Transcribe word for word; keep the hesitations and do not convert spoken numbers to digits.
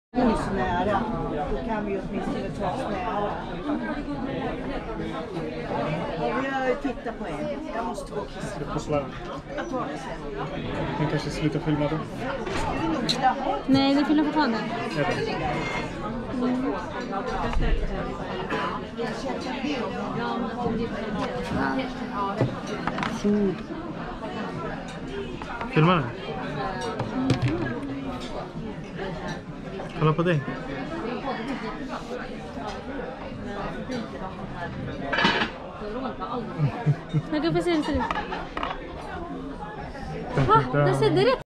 Nära. Då kan vi åtminstone ta oss nära. Ja, vi har tittat på en. Jag måste gå och kissa. På slarv. Jag tar det sen. Den kanske slutar filma då. Skulle vi nog vilja ha? Nej, det filmar fortfarande. Ja, det. Mm. Food. Filmar den? Kolla på dig. Jag kan få se hur det ser ut. Ha, där ser det rätt.